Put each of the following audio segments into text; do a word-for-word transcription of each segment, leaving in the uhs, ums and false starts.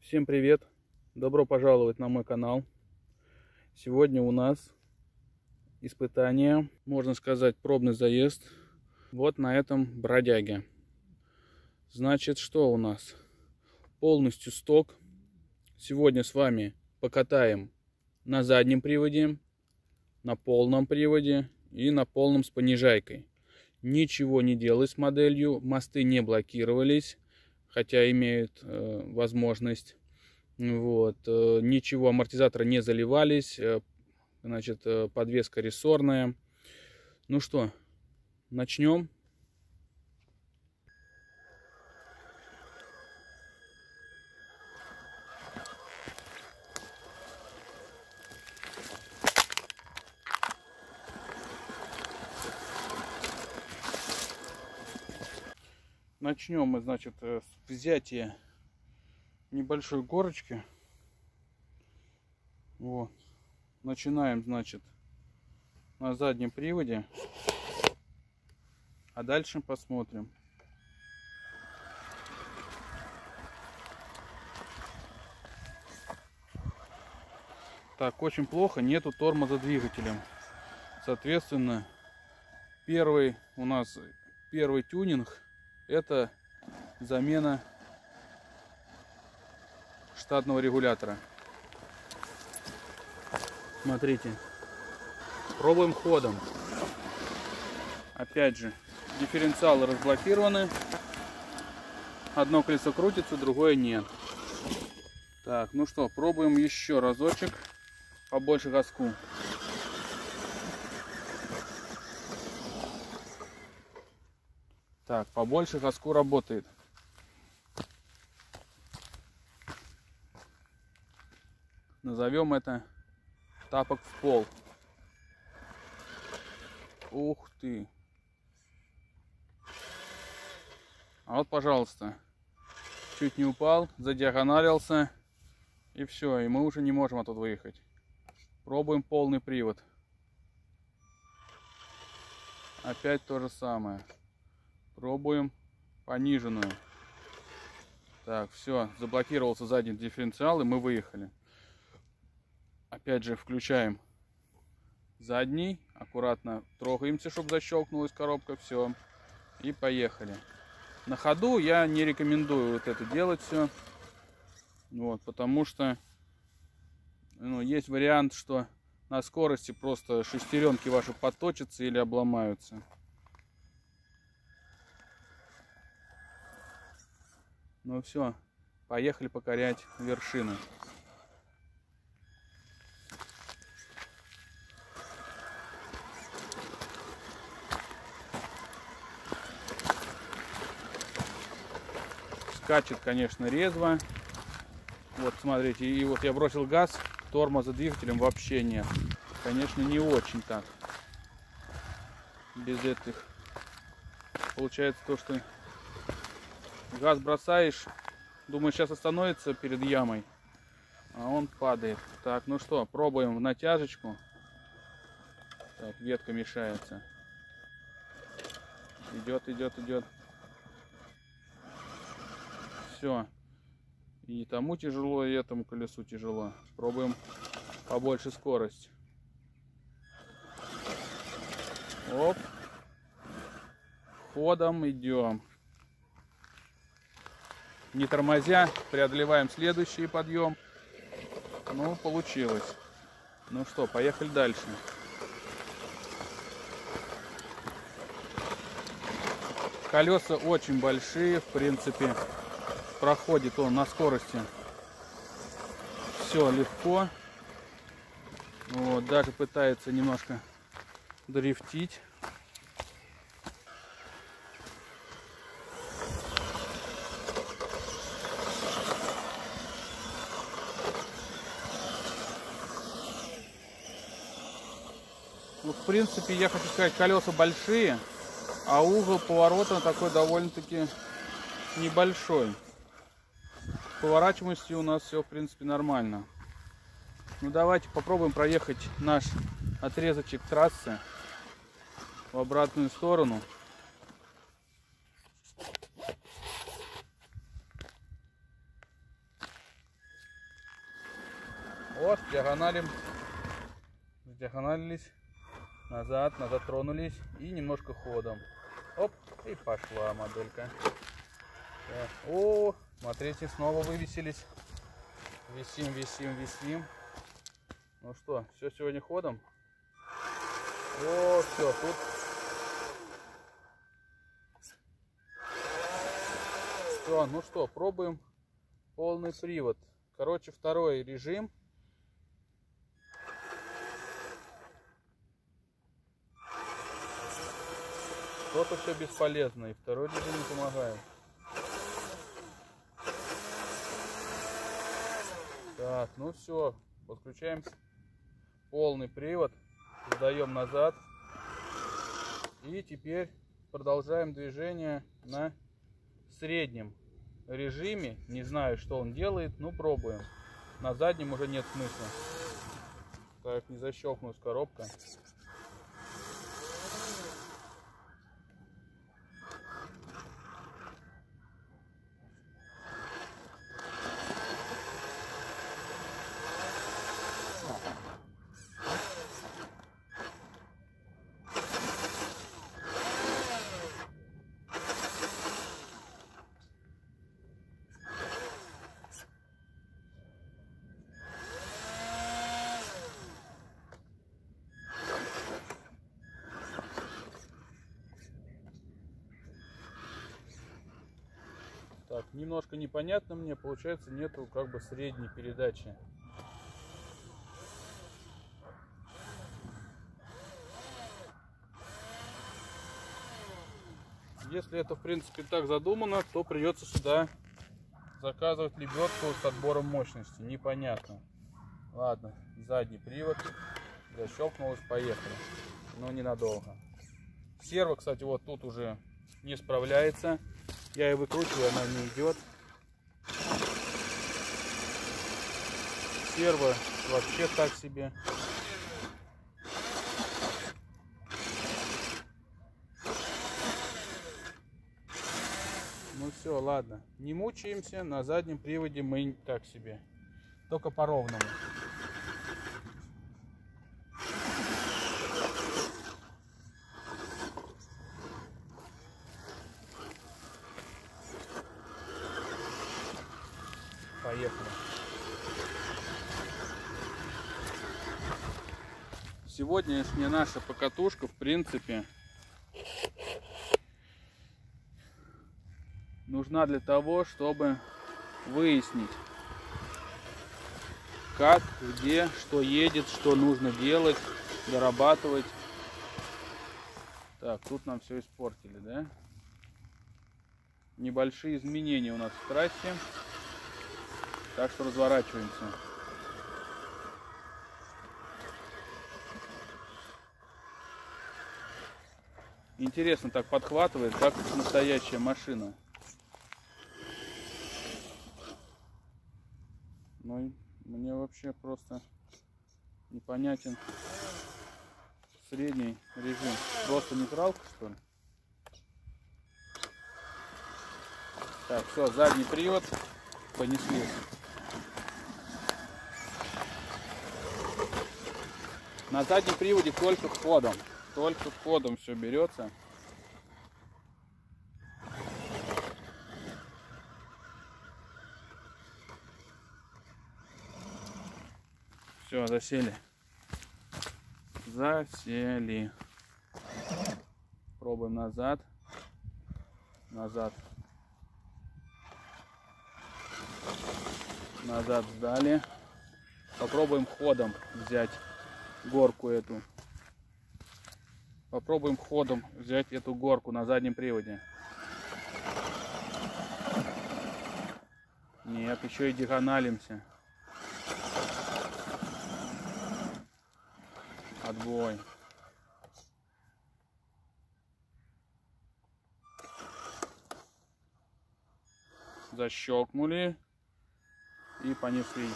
Всем привет! Добро пожаловать на мой канал. Сегодня у нас испытание, можно сказать, пробный заезд вот на этом бродяге. Значит, что у нас? Полностью сток. Сегодня с вами покатаем на заднем приводе, на полном приводе и на полном с понижайкой. Ничего не делай с моделью, мосты не блокировались, хотя имеют э, возможность. Вот, э, ничего, амортизаторы не заливались, э, значит, э, подвеска рессорная. Ну что, начнем. Начнем мы, значит, с взятия небольшой горочки. Вот. Начинаем, значит, на заднем приводе. А дальше посмотрим. Так, очень плохо, нету тормоза двигателем. Соответственно, первый у нас, первый тюнинг, это замена штатного регулятора. Смотрите, пробуем ходом. Опять же, дифференциалы разблокированы. Одно колесо крутится, другое нет. Так, ну что, пробуем еще разочек. Побольше газку. Так, побольше газку работает. Назовем это тапок в пол. Ух ты. А вот, пожалуйста, чуть не упал, задиагоналился, и все, и мы уже не можем оттуда выехать. Пробуем полный привод. Опять то же самое. Пробуем пониженную. Так, все, заблокировался задний дифференциал, и мы выехали. Опять же, включаем задний, аккуратно трогаемся, чтобы защелкнулась коробка, все, и поехали. На ходу я не рекомендую вот это делать все, вот, потому что ну, есть вариант, что на скорости просто шестеренки ваши подточатся или обломаются. Ну все, поехали покорять вершины. Скачет, конечно, резво. Вот, смотрите, и вот я бросил газ, тормоза двигателем вообще нет. Конечно, не очень так. Без этих. Получается то, что газ бросаешь, думаешь, сейчас остановится перед ямой, а он падает. Так, ну что, пробуем в натяжечку. Так, ветка мешается. Идет, идет, идет. Все. И тому тяжело, и этому колесу тяжело. Пробуем побольше скорость. Оп. Ходом идем. Не тормозя, преодолеваем следующий подъем. Ну, получилось. Ну что, поехали дальше. Колеса очень большие, в принципе. Проходит он на скорости все легко. Вот, даже пытается немножко дрифтить. Ну, в принципе, я хочу сказать, колеса большие, а угол поворота такой довольно-таки небольшой. С поворачиваемостью у нас все, в принципе, нормально. Ну, давайте попробуем проехать наш отрезочек трассы в обратную сторону. Вот, диагоналим, диагоналились, назад, назад тронулись и немножко ходом. Оп, и пошла моделька. Так. О, смотрите, снова вывесились. Висим, висим, висим. Ну что, все сегодня ходом? О, все, тут. Все, ну что, пробуем полный привод. Короче, второй режим. Что-то все бесполезно, и второй режим не помогает. Так, ну все, подключаем полный привод, сдаем назад. И теперь продолжаем движение на среднем режиме. Не знаю, что он делает, но пробуем. На заднем уже нет смысла. Так, не защелкнулась коробка. Так, немножко непонятно мне, получается, нету как бы средней передачи. Если это в принципе так задумано, то придется сюда заказывать лебедку с отбором мощности. Непонятно. Ладно, задний привод. Защелкнулось, поехали. Но ненадолго. Серво, кстати, вот тут уже не справляется. Я ее выкручиваю, она не идет. Серво вообще так себе. Ну все, ладно. Не мучаемся. На заднем приводе мы так себе. Только по ровному. Поехали. Сегодняшняя наша покатушка, в принципе, нужна для того, чтобы выяснить, как, где, что едет, что нужно делать, дорабатывать. Так, тут нам все испортили, да? Небольшие изменения у нас в трассе. Так что разворачиваемся. Интересно так подхватывает, как настоящая машина. Ну, мне вообще просто непонятен средний режим. Просто нейтралка, что ли? Так, все, задний привод. Понеслись. На заднем приводе только ходом. Только ходом все берется. Все, засели. Засели. Пробуем назад. Назад. Назад сдали. Попробуем ходом взять горку эту. Попробуем ходом взять эту горку на заднем приводе. Нет, еще и диагоналимся. Отбой. Защелкнули и понеслись.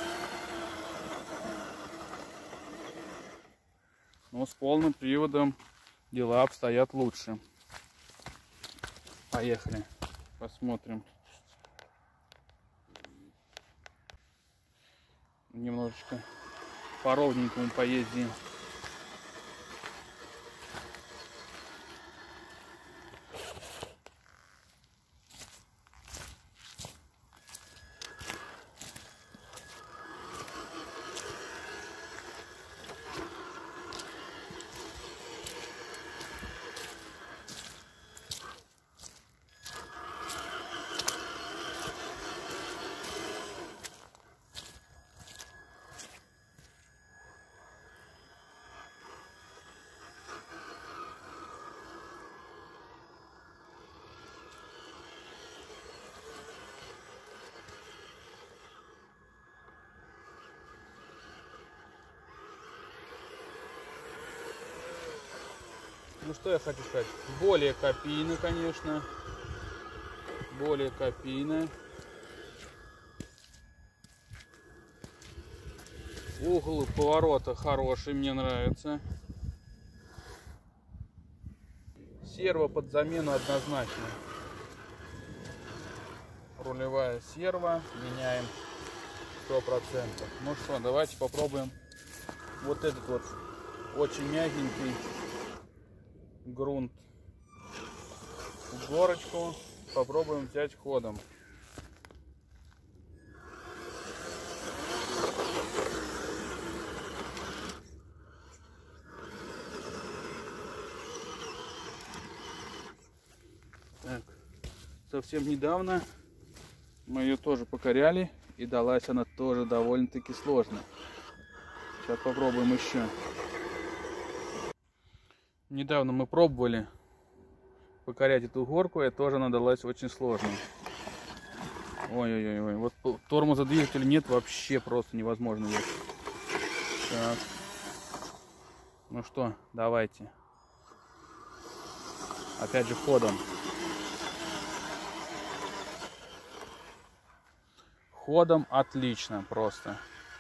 Но с полным приводом дела обстоят лучше. Поехали. Посмотрим. немножечко по ровненькому поездим. Ну что я хочу сказать, более копийно, конечно, более копийно. Угол поворота хороший, мне нравится. Серво под замену однозначно. Рулевая серво, меняем сто процентов. Ну что, давайте попробуем вот этот вот очень мягенький грунт в горочку. Попробуем взять ходом. Так, совсем недавно мы ее тоже покоряли, и далась она тоже довольно-таки сложно. Сейчас попробуем еще. Недавно мы пробовали покорять эту горку, и тоже она далась очень сложно. Ой-ой-ой, вот тормоза двигателя нет, вообще просто невозможно ехать. Так. Ну что, давайте. Опять же ходом. Ходом отлично просто.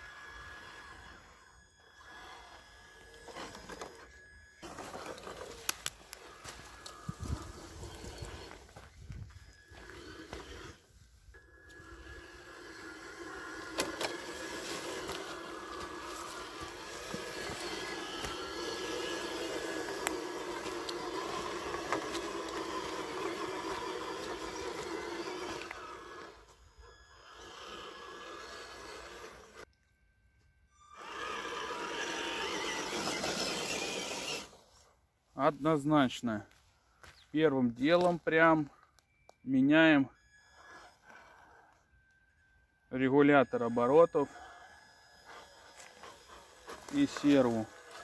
Однозначно. Первым делом прям меняем регулятор оборотов и серву.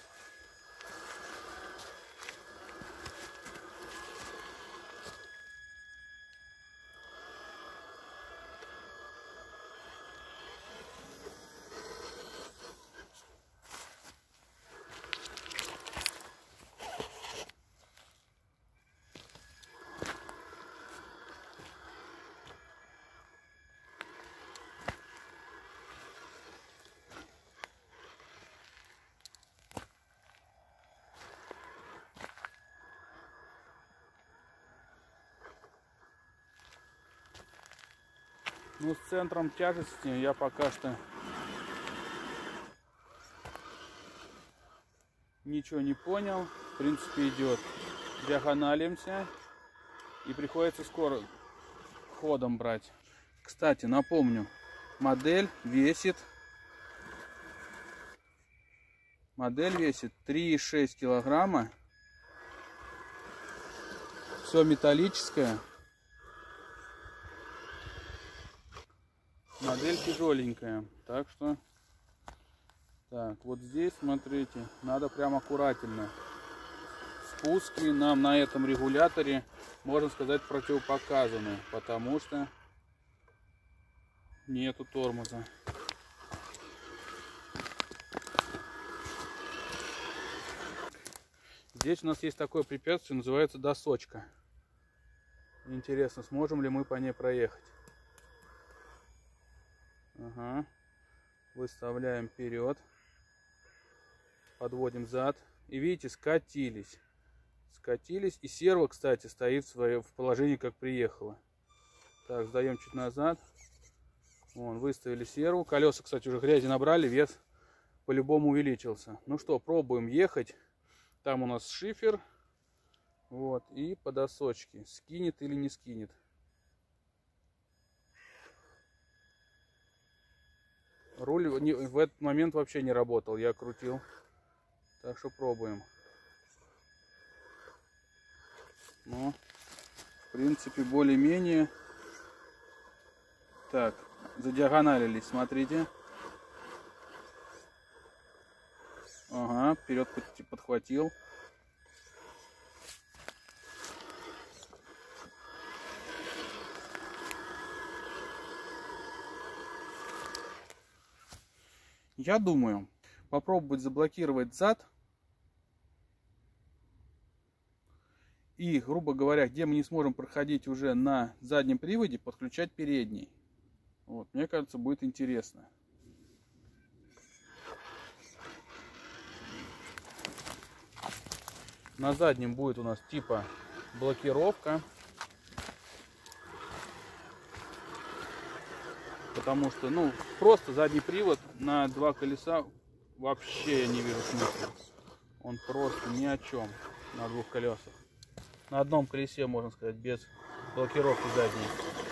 Ну, с центром тяжести я пока что ничего не понял. В принципе, идет. Диагоналимся. И приходится скоро ходом брать. Кстати, напомню, модель весит модель весит три и шесть килограмма. Все металлическое. Модель тяжеленькая, так что так вот здесь смотрите, надо прям аккуратно. Спуски нам на этом регуляторе, можно сказать, противопоказаны, потому что нету тормоза. Здесь у нас есть такое препятствие, называется досочка. Интересно, сможем ли мы по ней проехать. Ага. Выставляем вперед, подводим зад, и видите, скатились, скатились, и серво, кстати, стоит в, свое, в положении, как приехала. Так, сдаем чуть назад, Вон, выставили серву. Колеса, кстати, уже грязи набрали, вес по-любому увеличился. Ну что, пробуем ехать. Там у нас шифер. Вот, и по досочке. Скинет или не скинет. Руль в этот момент вообще не работал, я крутил. Так что пробуем. Ну, в принципе, более-менее. Так, задиагоналились, смотрите. Ага, вперед подхватил. Я думаю, попробовать заблокировать зад. И, грубо говоря, где мы не сможем проходить уже на заднем приводе, подключать передний. Вот, мне кажется, будет интересно. На заднем будет у нас типа блокировка. Потому что, ну, просто задний привод на два колеса вообще я не вижу смысла. Он просто ни о чем на двух колесах. На одном колесе, можно сказать, без блокировки задней.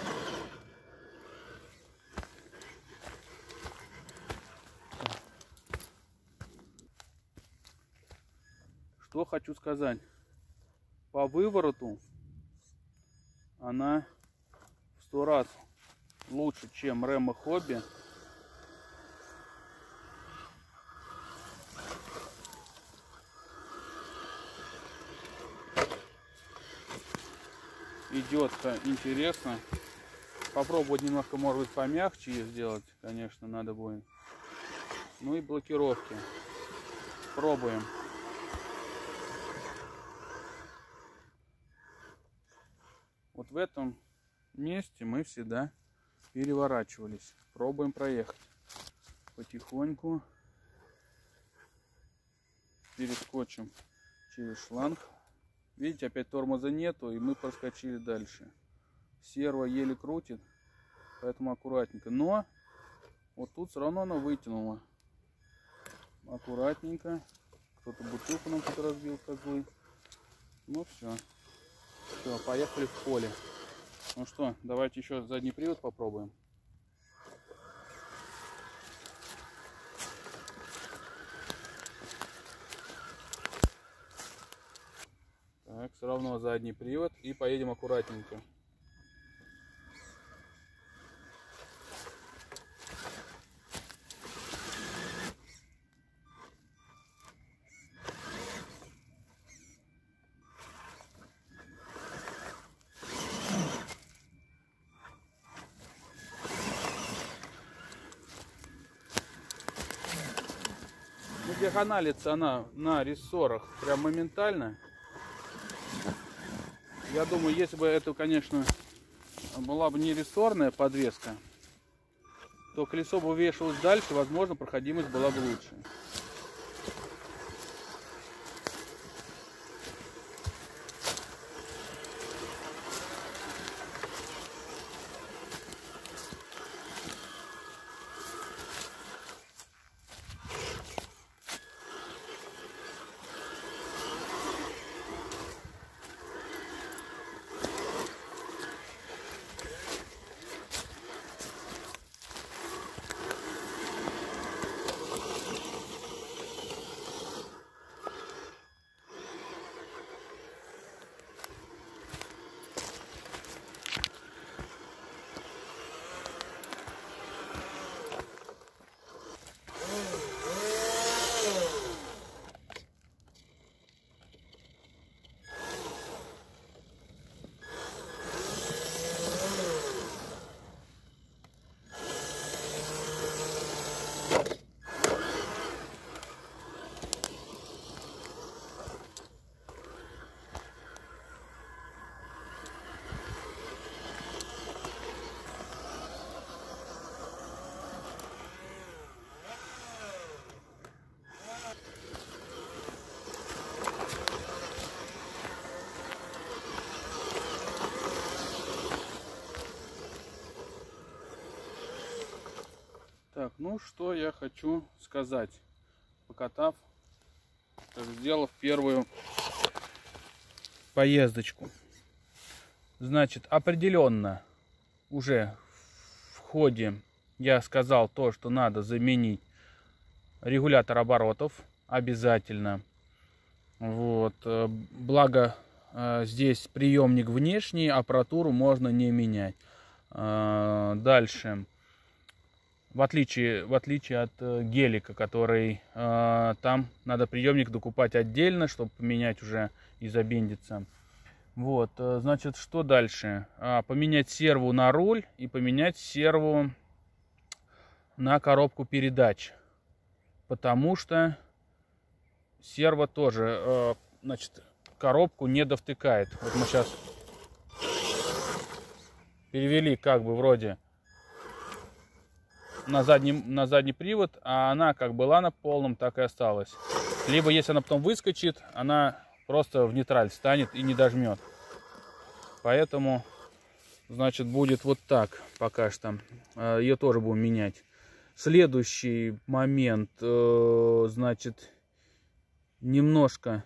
Что хочу сказать. По вывороту она в сто раз лучше, чем Remo Hobby. Идет-то интересно. Попробовать немножко, может быть, помягче ее сделать, конечно, надо будет. Ну и блокировки. Пробуем. Вот в этом месте мы всегда переворачивались. Пробуем проехать. Потихоньку перескочим через шланг. Видите, опять тормоза нету, и мы проскочили дальше. Серво еле крутит, поэтому аккуратненько. Но вот тут все равно она вытянула. Аккуратненько. Кто-то бутылку нам тут разбил, козлы. Ну все. Все, поехали в поле. Ну что, давайте еще задний привод попробуем. Так, все равно задний привод и поедем аккуратненько. Ну, диагоналится она на рессорах прям моментально. Я думаю, если бы это, конечно, была бы не рессорная подвеска, то колесо бы вешалось дальше, возможно, проходимость была бы лучше. Так, ну что я хочу сказать, покатав, сделав первую поездочку. Значит, определенно уже в ходе я сказал то, что надо заменить регулятор оборотов обязательно. Вот, благо здесь приемник внешний, аппаратуру можно не менять. Дальше, в отличие, в отличие от гелика, который там надо приемник докупать отдельно, чтобы поменять уже и забиндиться. Вот, значит, что дальше? Поменять серву на руль и поменять серву на коробку передач. Потому что серво тоже, значит, коробку не довтыкает. Вот мы сейчас перевели как бы вроде на задний, на задний привод, а она как была на полном, так и осталась. Либо если она потом выскочит, она просто в нейтраль станет и не дожмет. Поэтому, значит, будет вот так пока что. Ее тоже будем менять. Следующий момент, значит, немножко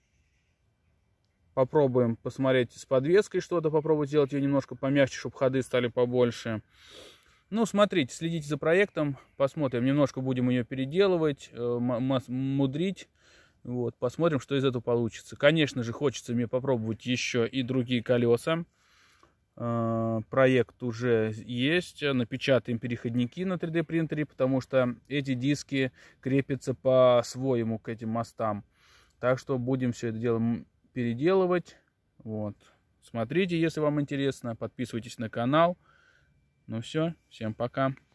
попробуем посмотреть с подвеской что-то, попробовать сделать ее немножко помягче, чтобы ходы стали побольше. Ну, смотрите, следите за проектом, посмотрим, немножко будем ее переделывать, мудрить. Вот, посмотрим, что из этого получится. Конечно же, хочется мне попробовать еще и другие колеса. Проект уже есть. Напечатаем переходники на три дэ принтере, потому что эти диски крепятся по-своему к этим мостам. Так что будем все это дело переделывать. Вот. Смотрите, если вам интересно. Подписывайтесь на канал. Ну все, всем пока.